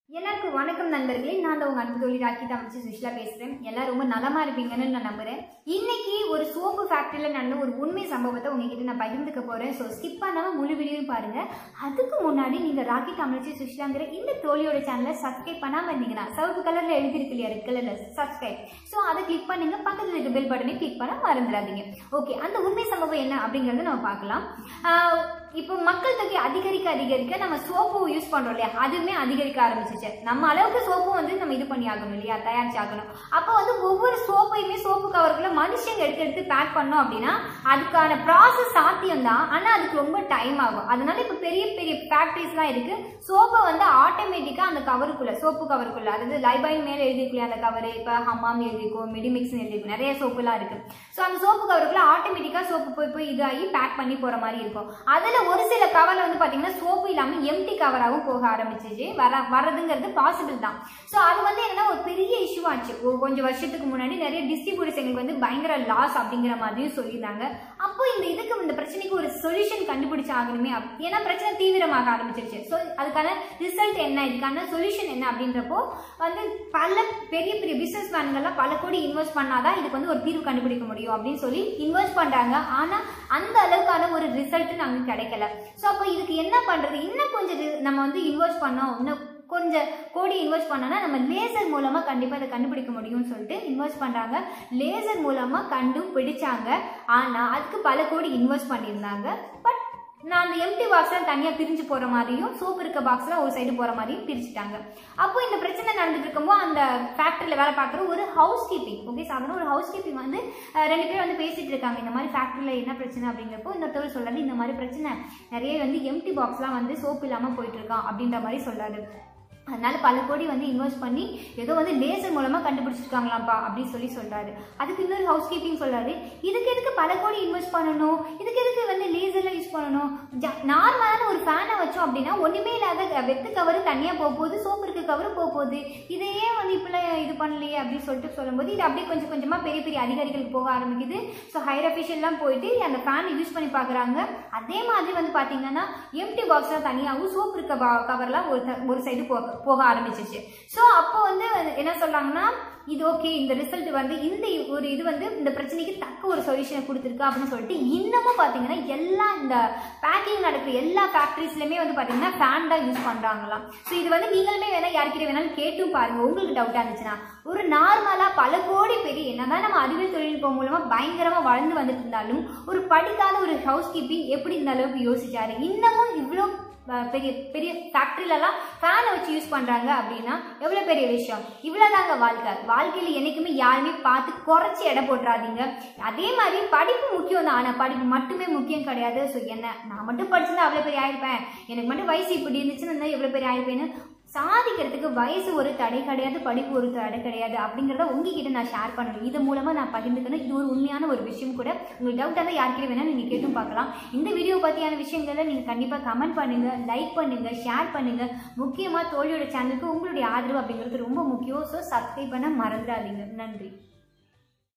எல்லாருக்கும் வணக்கம் நண்பர்களே. நான் தான் உங்க அன்பு தோழி ராக்கி தமிழ்ச்சி சுஷ்லா பேசுறேன். எல்லாரும் ரொம்ப நலமா இருப்பீங்கன்னு நான் நம்புறேன். இன்னைக்கு ஒரு சோப்பு ஃபேக்டரியில நடந்த ஒரு உண்மை சம்பவத்தை உங்ககிட்ட நான் பகிர்ந்துக்க போறேன். ஸோ ஸ்கிப் பண்ணாம முழு வீடியோவும் பாருங்க. அதுக்கு முன்னாடி நீங்க ராக்கி தமிழ்ச்சி சுஷ்லாங்கிற இந்த தோழியோட சேனலை சப்ஸ்கிரைப் பண்ணாம இருந்தீங்கன்னா சிவப்பு கலர்ல எழுதிருக்கு இல்லையா, ரெட் கலர்ல சப்ஸ்கிரைப், ஸோ அதை கிளிக் பண்ணுங்க. பக்கத்தில் இருக்க பெல் பட்டனை கிளிக் பண்ண மறந்துடாதீங்க. ஓகே, அந்த உண்மை சம்பவம் என்ன அப்படிங்கறத நம்ம பார்க்கலாம். இப்போ மக்கள் தொகை அதிகரிக்க நம்ம சோப்பு யூஸ் பண்றோம் இல்லையா, அதுவுமே அதிகரிக்க ஆரம்பிச்சிச்சு. நம்ம அளவுக்கு சோப்பும் வந்து நம்ம இது பண்ணி ஆகணும் இல்லையா, தயாரிச்சு ஆகணும். அப்போ வந்து ஒவ்வொரு சோப்பையுமே சோப்பு கவருக்குள்ள மனுஷங்க எடுத்து பேக் பண்ணோம் அப்படின்னா அதுக்கான ப்ராசஸ் சாத்தியம் தான், ஆனா அதுக்கு ரொம்ப டைம் ஆகும். அதனால இப்ப பெரிய பெரிய ஃபேக்டரிஸ்லாம் இருக்கு. சோப்பை வந்து ஆட்டோமேட்டிக்கா அந்த கவருக்குள்ள, சோப்பு கவருக்குள்ள, அதாவது லைபாயின் மேல எழுதிருக்கலையா அந்த கவரு, இப்ப ஹம்மாம் எழுதிருக்கும், மெடிமிக்ஸ் எழுதிருக்கும், நிறைய சோப்புலாம் இருக்கு. ஸோ அந்த சோப்பு கவருக்குள்ள ஆட்டோமேட்டிக்கா சோப்பு போய் இதாகி பேக் பண்ணி போற மாதிரி இருக்கும். அதுல ஒரு சில கவர்ல வந்து பாத்தீங்கன்னா சோப்பு இல்லாம எம்டி கவராகவும் போக ஆரம்பிச்சிச்சு. வரதுங்கிறது பாசிபிள் தான். ஸோ அது வந்து என்னன்னா ஒரு பெரிய இஷ்யூ ஆச்சு. கொஞ்சம் வருஷத்துக்கு முன்னாடி நிறைய டிஸ்ட்ரிபியூட்டர்ஸ் வந்து பயங்கர லாஸ் அப்படிங்கிற மாதிரியும் சொல்லியிருந்தாங்க. அப்போ இந்த பிரச்சனைக்கு ஒரு சொல்யூஷன் கண்டுபிடிச்சு ஆகணுமே, ஏன்னா பிரச்சனை தீவிரமாக ஆரம்பிச்சிருச்சு. ஸோ அதுக்கான ரிசல்ட் என்ன, இதுக்கான சொல்யூஷன் என்ன அப்படின்றப்போ வந்து பல பெரிய பெரிய பிசினஸ் மேன்கள்லாம் பல கோடி இன்வெஸ்ட் பண்ணாதான் இதுக்கு வந்து ஒரு தீர்வு கண்டுபிடிக்க முடியும் அப்படின்னு சொல்லி இன்வெஸ்ட் பண்றாங்க. ஆனா அந்த அளவுக்கான ஒரு ரிசல்ட் நமக்கு கிடைக்கல. ஸோ அப்போ இதுக்கு என்ன பண்றது, இன்னும் கொஞ்சம் நம்ம வந்து இன்வெஸ்ட் பண்ணோம், இன்னும் கொஞ்சம் கோடி இன்வெஸ்ட் பண்ணோம்னா நம்ம லேசர் மூலமா கண்டிப்பா இதை கண்டுபிடிக்க முடியும்னு சொல்லிட்டு இன்வெஸ்ட் பண்றாங்க. லேசர் மூலமா கண்டுபிடிச்சாங்க. ஆனா அதுக்கு பல கோடி இன்வெஸ்ட் பண்ணியிருந்தாங்க. பட் நான் அந்த எம்டி பாக்ஸ்லாம் தனியாக பிரிஞ்சு போகிற மாதிரியும் சோப்பு இருக்க பாக்ஸ்லாம் ஒரு சைடு போகிற மாதிரியும் பிரிச்சுட்டாங்க. அப்போ இந்த பிரச்சனை நடந்துட்டு இருக்கும்போது அந்த ஃபேக்ட்ரியில் வேலை பார்க்குற ஒரு ஹவுஸ் கீப்பிங், ஓகே சாதாரண ஒரு ஹவுஸ் கீப்பிங் வந்து ரெண்டு பேரும் வந்து பேசிட்டு இருக்காங்க. இந்த மாதிரி ஃபேக்ட்ரியில் என்ன பிரச்சனை அப்படிங்கிறப்போ இன்னொருத்தவர் சொல்றாரு, இந்த மாதிரி பிரச்சனை நிறைய வந்து எம்டி பாக்ஸ்லாம் வந்து சோப்பு இல்லாமல் போயிட்டு இருக்கான் அப்படின்ற மாதிரி சொல்றாரு. அதனால பல கோடி வந்து இன்வெஸ்ட் பண்ணி ஏதோ வந்து லேசர் மூலமா கண்டுபிடிச்சிருக்காங்களாம்ப்பா அப்படின்னு சொல்லி சொல்றாரு. அதுக்கு இன்னொரு ஹவுஸ் கீப்பிங் சொல்றாரு, இதுக்கு எதுக்கு பல கோடி இன்வெஸ்ட் பண்ணணும், இதுக்கு எதுக்கு வந்து லேசர்ல யூஸ் பண்ணணும், நார்மலான ஒரு ஃபேனை வச்சோம் அப்படின்னா ஒண்ணுமே இல்லாத வெத்து கவரு தனியா போகுது, சோப்பு இருக்க கவரு போகுது, இதையே வந்து இப்பெல்லாம் இது பண்ணலையே அப்படின்னு சொல்லிட்டு சொல்லும்போது இது அப்படியே கொஞ்சம் கொஞ்சமா பெரிய பெரிய அதிகாரிகளுக்கு போக ஆரம்பிக்குது. ஸோ ஹையர் அஃபிஷியல்லாம் போயிட்டு அந்த ஃபேனை யூஸ் பண்ணி பாக்குறாங்க. அதே மாதிரி வந்து பாத்தீங்கன்னா எம்டி பாக்ஸ்லாம் தனியாகவும் சோப்பு இருக்க கவர்லாம் ஒரு சைடு போக ஆரம்பிச்சிச்சு. ஸோ அப்போ வந்து என்ன சொல்றாங்கன்னா, இது ஓகே, இந்த ரிசல்ட் வந்து இந்த ஒரு இது வந்து இந்த பிரச்சனைக்கு தக்க ஒரு சொல்யூஷனை கொடுத்துருக்கு அப்படின்னு சொல்லிட்டு இன்னமும் பாத்தீங்கன்னா எல்லா இந்த பேக்கிங் நடக்கிற எல்லா ஃபேக்டரிஸ்லயுமே வந்து பாத்தீங்கன்னா ஃபேன் தான் யூஸ் பண்றாங்களாம். ஸோ இது வந்து நீங்களுமே வேணா யார்கிட்ட வேணாலும் கேட்டும் பாருங்க, உங்களுக்கு டவுட்டா இருந்துச்சுன்னா. ஒரு நார்மலா பல கோடி பெரிய என்னதான் நம்ம அறிவியல் தொழில்நுட்பம் மூலமா பயங்கரமா வளர்ந்து வந்துட்டு இருந்தாலும் ஒரு படிக்காத ஒரு ஹவுஸ் கீப்பிங் எப்படி இந்த அளவுக்கு யோசிச்சாரு. இன்னமும் இவ்வளோ பெரிய பெரிய ஃபேக்டரியிலலாம் ஃபேனை வச்சு யூஸ் பண்றாங்க அப்படின்னா எவ்வளவு பெரிய விஷயம். இவ்வளவுதாங்க வாழ்க்கையில என்னைக்குமே யாருமே பார்த்து குறைச்சி எடை போட்டுறாதீங்க. அதே மாதிரி படிப்பு முக்கியம் தான், ஆனா படிப்பு மட்டுமே முக்கியம் கிடையாது. ஸோ என்ன நான் மட்டும் படிச்சிருந்தா அவ்வளவு பெரிய ஆயிருப்பேன், எனக்கு மட்டும் வயசு இப்படி இருந்துச்சுன்னு எவ்வளவு பெரிய ஆயிருப்பேன்னு சாதிக்கிறதுக்கு வயசு ஒரு தடை கிடையாது, படிப்பு ஒரு தடை கிடையாது அப்படிங்கிறத உங்ககிட்ட நான் ஷேர் பண்ணணும். இது மூலமா நான் பகிர்ந்துக்கணும். இது ஒரு உண்மையான ஒரு விஷயம் கூட. உங்களுக்கு டவுட் இருந்தால் யார்கிட்ட வேணா நீங்க கேட்டும் பார்க்கலாம். இந்த வீடியோ பத்தியான விஷயங்களை நீங்க கண்டிப்பா கமெண்ட் பண்ணுங்க, லைக் பண்ணுங்க, ஷேர் பண்ணுங்க. முக்கியமா தோழியோட சேனலுக்கு உங்களுடைய ஆதரவு அப்படிங்கிறது ரொம்ப முக்கியம். ஸோ சப்ஸ்கிரைப் பண்ண மறந்துடாதீங்க. நன்றி.